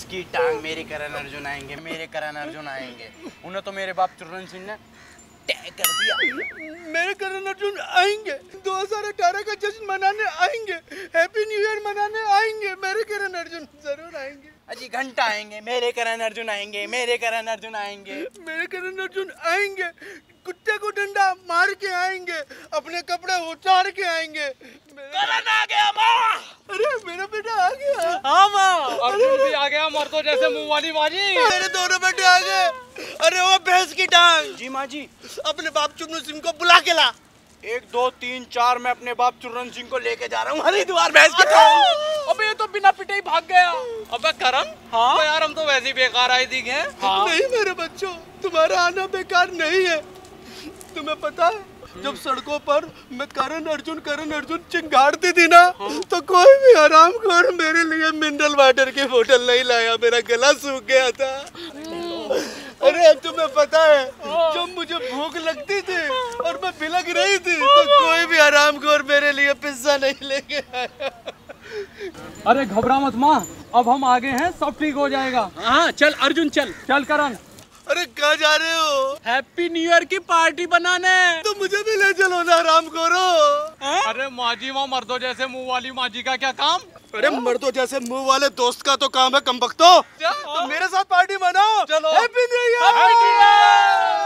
की टांग, मेरे करण अर्जुन आएंगे, मेरे करण अर्जुन आएंगे। उन्हें तो मेरे बाप चुर्रन सिंह ने तय कर दिया, मेरे करण अर्जुन आएंगे, 2018 का जश्न मनाने आएंगे, हैप्पी न्यू ईयर मनाने आएंगे, मेरे करण अर्जुन जरूर आएंगे। अजी घंटा आएंगे, मेरे करण अर्जुन आएंगे, मेरे करण अर्जुन आएंगे, मेरे करण अर्जुन आएंगे, कुत्ते को डंडा मार के आएंगे, अपने कपड़े उतार के आएंगे। करण आ गया माँ। अरे मेरा बेटा आ गया। हाँ माँ, अर्जुन भी आ गया, मर्दों जैसे मुंह वाली माँ जी। मेरे दोनों बेटे आ गए। अरे वो भैंस की टांग। जी माँ जी। अपने बाप चुर्रन सिंह को बुला के ला। 1 2 3 4 मैं अपने बाप चुर्रन सिंह को लेके जा रहा हूँ हरिद्वार भैंस की टांग। अबे ये तो बिना पिटे ही भाग गया। अबे करण, हाँ तो यार हम तो वैसे ही बेकार आए दिखे हैं। हाँ? नहीं मेरे बच्चों, तुम्हारा आना बेकार नहीं है। तुम्हें पता है जब सड़कों पर मैं करण अर्जुन चिंगारती थी ना, तो कोई भी हरामखोर मेरे लिए मिनरल वाटर की बोतल नहीं लाया, मेरा गला सूख गया था। अरे अब तुम्हें पता है जब मुझे भूख लगती थी और मैं बिलख रही थी, तो कोई भी हरामखोर मेरे लिए पिज्जा नहीं लेके आया। अरे घबरा मत माँ, अब हम आगे हैं, सब ठीक हो जाएगा। हाँ चल अर्जुन, चल चल करण। अरे कहाँ जा रहे हो? हैप्पी न्यू ईयर की पार्टी बनाने। तो मुझे भी ले चलो ना हरामखोरो। अरे माँ जी, वहाँ मर्दों जैसे मुंह वाली माँ जी का क्या काम? अरे मर्दों जैसे मुंह वाले दोस्त का तो काम है कमबख्तो। तो मेरे साथ पार्टी मनाओ। चलो। Happy new year.